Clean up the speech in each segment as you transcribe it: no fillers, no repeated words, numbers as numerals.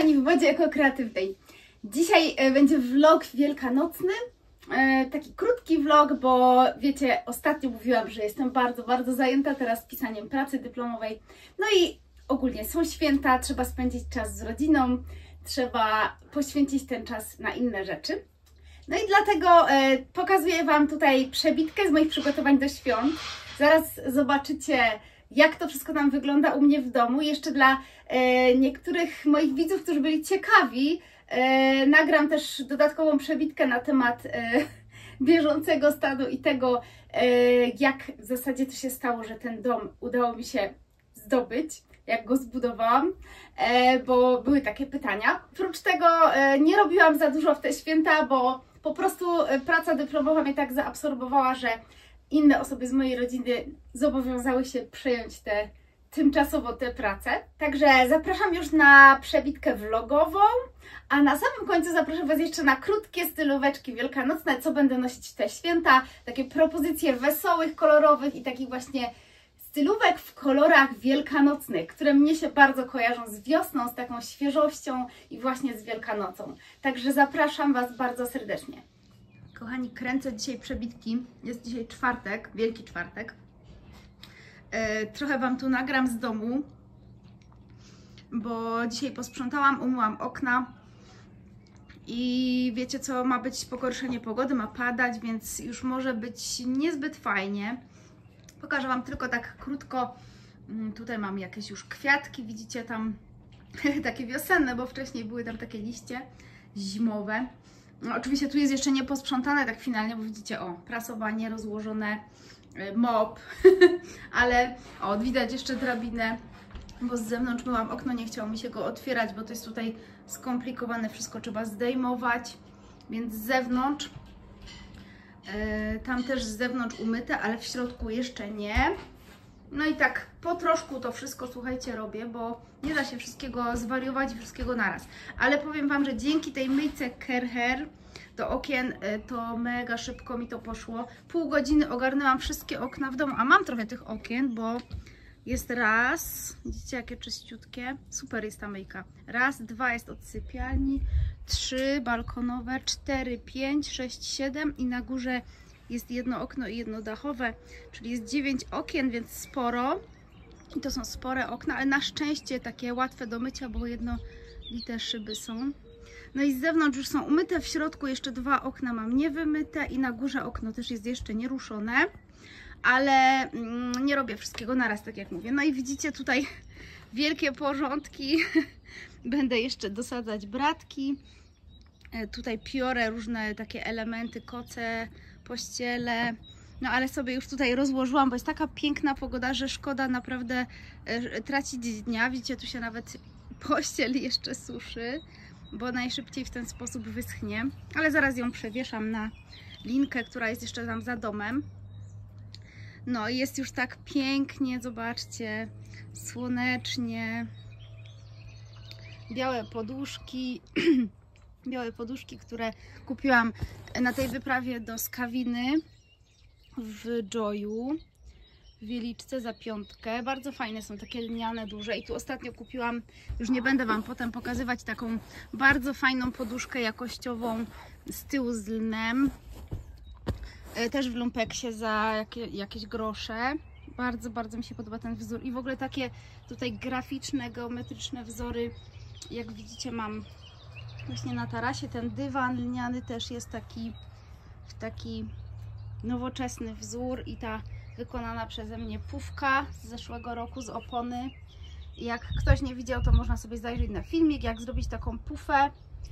kochani, w Modzie Eko-Kreatywnej. Dzisiaj będzie vlog wielkanocny, taki krótki vlog, bo wiecie, ostatnio mówiłam, że jestem bardzo zajęta teraz pisaniem pracy dyplomowej. No i ogólnie są święta, trzeba spędzić czas z rodziną, trzeba poświęcić ten czas na inne rzeczy. No i dlatego pokazuję Wam tutaj przebitkę z moich przygotowań do świąt. Zaraz zobaczycie, jak to wszystko tam wygląda u mnie w domu. Jeszcze dla niektórych moich widzów, którzy byli ciekawi, nagram też dodatkową przebitkę na temat bieżącego stanu i tego, jak w zasadzie to się stało, że ten dom udało mi się zdobyć, jak go zbudowałam, bo były takie pytania. Oprócz tego nie robiłam za dużo w te święta, bo po prostu praca dyplomowa mnie tak zaabsorbowała, że inne osoby z mojej rodziny zobowiązały się przejąć tymczasowo tę pracę. Także zapraszam już na przebitkę vlogową, a na samym końcu zapraszam Was jeszcze na krótkie stylóweczki wielkanocne, co będę nosić w te święta. Takie propozycje wesołych, kolorowych i takich właśnie stylówek w kolorach wielkanocnych, które mnie się bardzo kojarzą z wiosną, z taką świeżością i właśnie z Wielkanocą. Także zapraszam Was bardzo serdecznie. Kochani, kręcę dzisiaj przebitki. Jest dzisiaj czwartek, Wielki Czwartek. Trochę Wam tu nagram z domu, bo dzisiaj posprzątałam, umyłam okna i wiecie co, ma być pogorszenie pogody, ma padać, więc już może być niezbyt fajnie. Pokażę Wam tylko tak krótko. Tutaj mam jakieś już kwiatki, widzicie tam takie wiosenne, bo wcześniej były tam takie liście zimowe. No, oczywiście tu jest jeszcze nie posprzątane tak finalnie, bo widzicie, o, prasowanie rozłożone, mop, ale o, widać jeszcze drabinę, bo z zewnątrz myłam okno, nie chciało mi się go otwierać, bo to jest tutaj skomplikowane, wszystko trzeba zdejmować, więc z zewnątrz, tam też z zewnątrz umyte, ale w środku jeszcze nie. No i tak po troszku to wszystko, słuchajcie, robię, bo nie da się wszystkiego zwariować i wszystkiego naraz. Ale powiem Wam, że dzięki tej myjce Kerher do okien to mega szybko mi to poszło. Pół godziny ogarnęłam wszystkie okna w domu, a mam trochę tych okien, bo jest raz, widzicie jakie czyściutkie, super jest ta myjka. Raz, dwa jest od sypialni, 3 balkonowe, 4, 5, 6, 7 i na górze jest jedno okno i jedno dachowe, czyli jest 9 okien, więc sporo. I to są spore okna, ale na szczęście takie łatwe do mycia, bo jednolite szyby są. No i z zewnątrz już są umyte, w środku jeszcze 2 okna mam niewymyte i na górze okno też jest jeszcze nieruszone, ale nie robię wszystkiego naraz, tak jak mówię. No i widzicie tutaj wielkie porządki. Będę jeszcze dosadzać bratki. Tutaj piorę różne takie elementy, koce, pościele. No ale sobie już tutaj rozłożyłam, bo jest taka piękna pogoda, że szkoda naprawdę tracić dnia. Widzicie, tu się nawet pościel jeszcze suszy, bo najszybciej w ten sposób wyschnie. Ale zaraz ją przewieszam na linkę, która jest jeszcze tam za domem. No i jest już tak pięknie, zobaczcie, słonecznie. Białe poduszki, białe poduszki, które kupiłam na tej wyprawie do Skawiny w Joyu, w Wieliczce za 5. Bardzo fajne są takie lniane, duże. I tu ostatnio kupiłam, już nie będę Wam potem pokazywać, taką bardzo fajną poduszkę jakościową z tyłu z lnem. Też w lumpeksie za jakieś grosze. Bardzo mi się podoba ten wzór. I w ogóle takie tutaj graficzne, geometryczne wzory, jak widzicie, mam właśnie na tarasie. Ten dywan lniany też jest taki nowoczesny wzór i ta wykonana przeze mnie pufka z zeszłego roku z opony. Jak ktoś nie widział, to można sobie zajrzeć na filmik, jak zrobić taką pufę.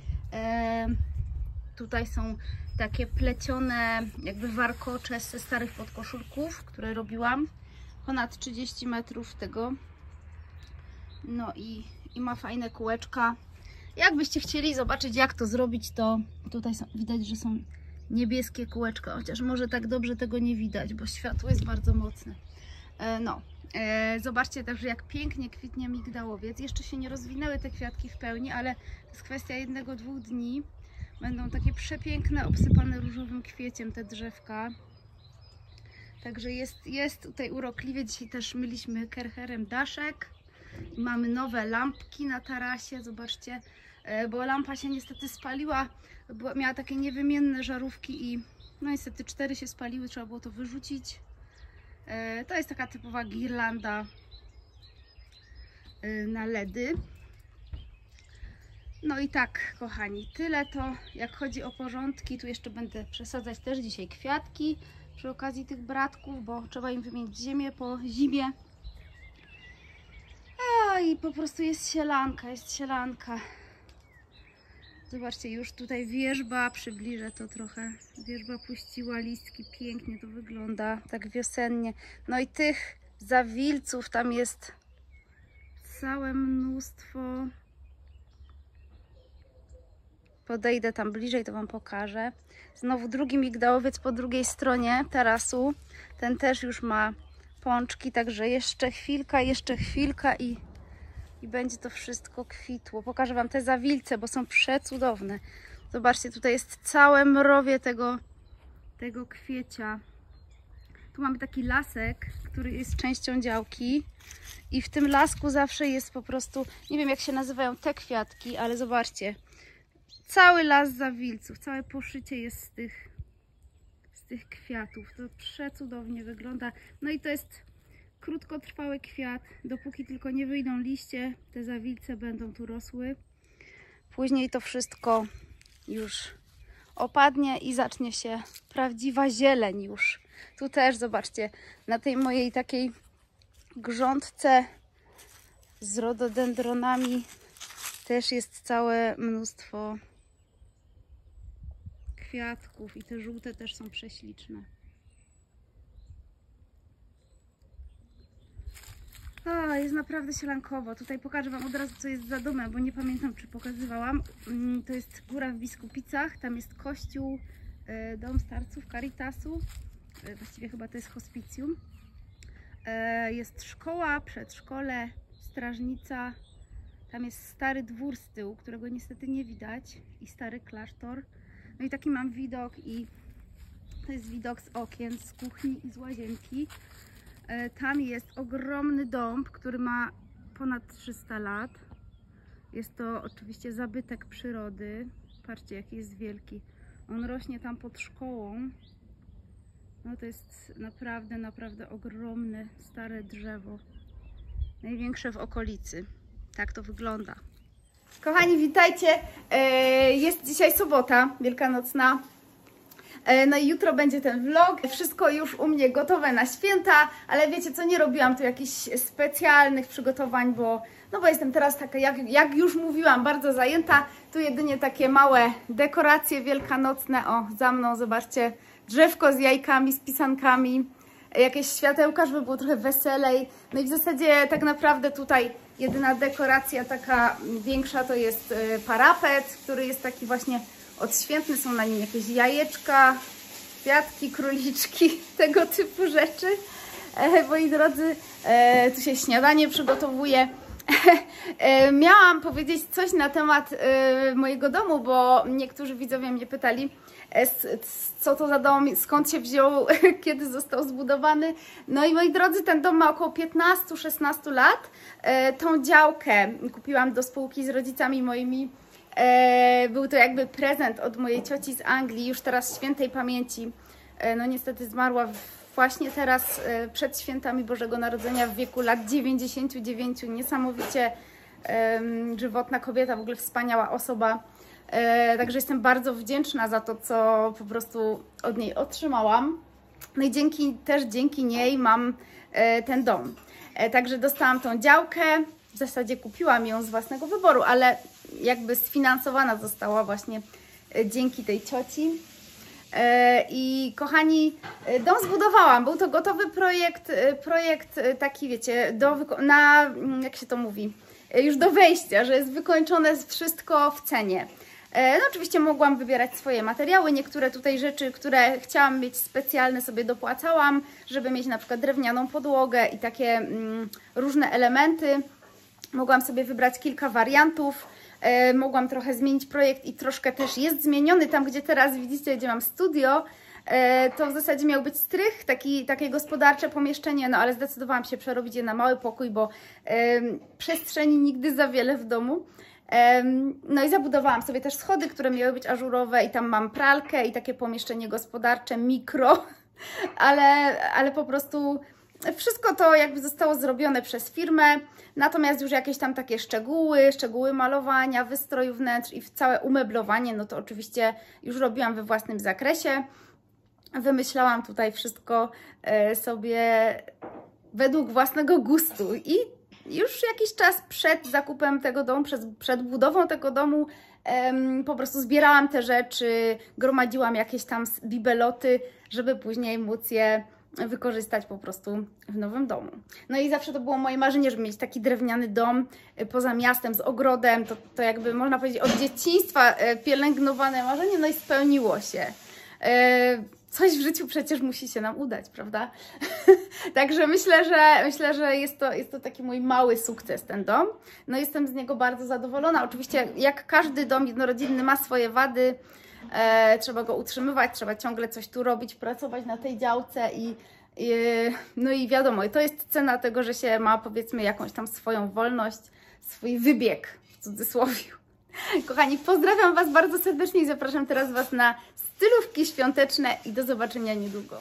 Tutaj są takie plecione jakby warkocze ze starych podkoszulków, które robiłam. Ponad 30 metrów tego. No i ma fajne kółeczka. Jakbyście chcieli zobaczyć, jak to zrobić, to tutaj widać, że są niebieskie kółeczka, chociaż może tak dobrze tego nie widać, bo światło jest bardzo mocne. Zobaczcie także, jak pięknie kwitnie migdałowiec. Jeszcze się nie rozwinęły te kwiatki w pełni, ale to jest kwestia 1-2 dni. Będą takie przepiękne, obsypane różowym kwieciem te drzewka. Także jest tutaj urokliwie. Dzisiaj też myliśmy Kerherem daszek. I mamy nowe lampki na tarasie, zobaczcie, bo lampa się niestety spaliła, miała takie niewymienne żarówki i no niestety 4 się spaliły, trzeba było to wyrzucić. To jest taka typowa girlanda na LEDy. No i tak, kochani, tyle to, jak chodzi o porządki. Tu jeszcze będę przesadzać też dzisiaj kwiatki przy okazji tych bratków, bo trzeba im wymienić ziemię po zimie. I po prostu jest sielanka. Zobaczcie, już tutaj wierzba, przybliżę to trochę. Wierzba puściła listki, pięknie to wygląda, tak wiosennie. No i tych zawilców tam jest całe mnóstwo. Podejdę tam bliżej, to Wam pokażę. Znowu drugi migdałowiec po drugiej stronie tarasu. Ten też już ma pączki, także jeszcze chwilka i będzie to wszystko kwitło. Pokażę Wam te zawilce, bo są przecudowne. Zobaczcie, tutaj jest całe mrowie tego kwiecia. Tu mamy taki lasek, który jest częścią działki i w tym lasku zawsze jest po prostu, nie wiem jak się nazywają te kwiatki, ale zobaczcie, cały las zawilców, całe poszycie jest z tych kwiatów. To przecudownie wygląda. No i to jest krótkotrwały kwiat, dopóki tylko nie wyjdą liście, te zawilce będą tu rosły. Później to wszystko już opadnie i zacznie się prawdziwa zieleń już. Tu też zobaczcie, na tej mojej takiej grządce z rododendronami też jest całe mnóstwo kwiatków i te żółte też są prześliczne. Jest naprawdę sielankowo. Tutaj pokażę Wam od razu, co jest za domem, bo nie pamiętam, czy pokazywałam. To jest góra w Biskupicach, tam jest kościół, dom starców Caritasu, właściwie chyba to jest hospicjum. Jest szkoła, przedszkole, strażnica, tam jest stary dwór z tyłu, którego niestety nie widać i stary klasztor. No i taki mam widok i to jest widok z okien, z kuchni i z łazienki. Tam jest ogromny dąb, który ma ponad 300 lat. Jest to oczywiście zabytek przyrody. Patrzcie, jaki jest wielki. On rośnie tam pod szkołą. No to jest naprawdę ogromne, stare drzewo. Największe w okolicy. Tak to wygląda. Kochani, witajcie. Jest dzisiaj sobota wielkanocna. No i jutro będzie ten vlog. Wszystko już u mnie gotowe na święta, ale wiecie co, nie robiłam tu jakichś specjalnych przygotowań, bo jestem teraz taka, jak już mówiłam, bardzo zajęta. Tu jedynie takie małe dekoracje wielkanocne. O, za mną zobaczcie, drzewko z jajkami, z pisankami, jakieś światełka, żeby było trochę weselej. No i w zasadzie tak naprawdę tutaj jedyna dekoracja taka większa to jest parapet, który jest taki właśnie odświętny, są na nim jakieś jajeczka, kwiatki, króliczki, tego typu rzeczy. Moi drodzy, tu się śniadanie przygotowuje. Miałam powiedzieć coś na temat mojego domu, bo niektórzy widzowie mnie pytali, co to za dom, skąd się wziął, kiedy został zbudowany. No i moi drodzy, ten dom ma około 15-16 lat. Tą działkę kupiłam do spółki z rodzicami moimi. Był to jakby prezent od mojej cioci z Anglii, już teraz świętej pamięci. No niestety zmarła właśnie teraz przed świętami Bożego Narodzenia w wieku lat 99. Niesamowicie żywotna kobieta, w ogóle wspaniała osoba. Także jestem bardzo wdzięczna za to, co po prostu od niej otrzymałam. No i dzięki niej mam ten dom. Także dostałam tą działkę, w zasadzie kupiłam ją z własnego wyboru, ale jakby sfinansowana została właśnie dzięki tej cioci. I kochani, dom zbudowałam. Był to gotowy projekt taki, wiecie, jak się to mówi, już do wejścia, że jest wykończone wszystko w cenie. No oczywiście mogłam wybierać swoje materiały, niektóre tutaj rzeczy, które chciałam mieć specjalne, sobie dopłacałam, żeby mieć na przykład drewnianą podłogę i takie różne elementy. Mogłam sobie wybrać kilka wariantów, mogłam trochę zmienić projekt i troszkę też jest zmieniony tam, gdzie teraz widzicie, gdzie mam studio, To w zasadzie miał być strych, takie gospodarcze pomieszczenie, no ale zdecydowałam się przerobić je na mały pokój, bo przestrzeni nigdy za wiele w domu. No i zabudowałam sobie też schody, które miały być ażurowe i tam mam pralkę i takie pomieszczenie gospodarcze, mikro, ale po prostu wszystko to jakby zostało zrobione przez firmę, natomiast już jakieś tam takie szczegóły malowania, wystroju wnętrz i całe umeblowanie, no to oczywiście już robiłam we własnym zakresie. Wymyślałam tutaj wszystko sobie według własnego gustu i już jakiś czas przed zakupem tego domu, przed budową tego domu po prostu zbierałam te rzeczy, gromadziłam jakieś tam bibeloty, żeby później móc je wykorzystać po prostu w nowym domu. No i zawsze to było moje marzenie, żeby mieć taki drewniany dom poza miastem, z ogrodem, to jakby można powiedzieć od dzieciństwa pielęgnowane marzenie, no i spełniło się. Coś w życiu przecież musi się nam udać, prawda? Także myślę, że jest to taki mój mały sukces, ten dom. No jestem z niego bardzo zadowolona. Oczywiście jak każdy dom jednorodzinny ma swoje wady, trzeba go utrzymywać, trzeba ciągle coś tu robić, pracować na tej działce no i wiadomo, to jest cena tego, że się ma powiedzmy jakąś tam swoją wolność, swój wybieg w cudzysłowie. Kochani, pozdrawiam Was bardzo serdecznie i zapraszam teraz Was na stylówki świąteczne i do zobaczenia niedługo.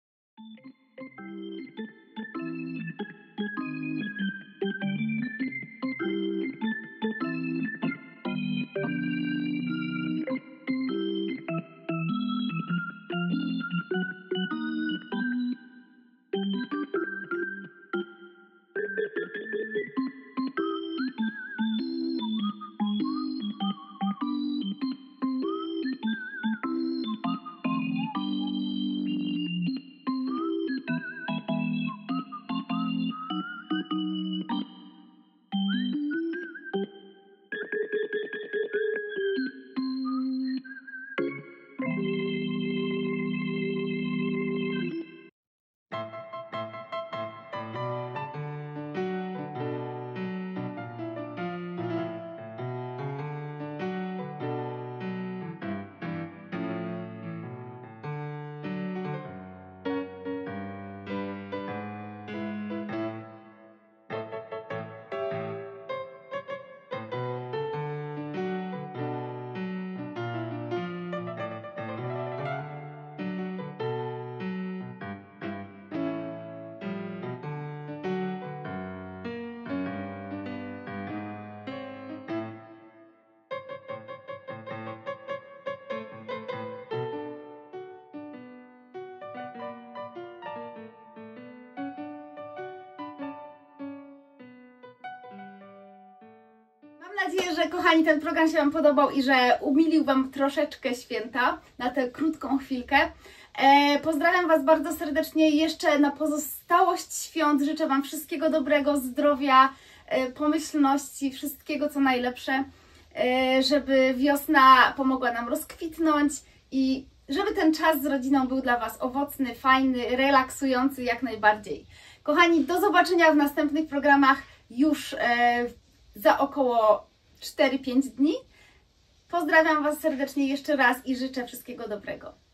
Mam nadzieję, że kochani, ten program się Wam podobał i że umilił Wam troszeczkę święta na tę krótką chwilkę. Pozdrawiam Was bardzo serdecznie jeszcze na pozostałość świąt. Życzę Wam wszystkiego dobrego, zdrowia, pomyślności, wszystkiego co najlepsze, żeby wiosna pomogła nam rozkwitnąć i żeby ten czas z rodziną był dla Was owocny, fajny, relaksujący jak najbardziej. Kochani, do zobaczenia w następnych programach już za około 4-5 dni. Pozdrawiam Was serdecznie jeszcze raz i życzę wszystkiego dobrego.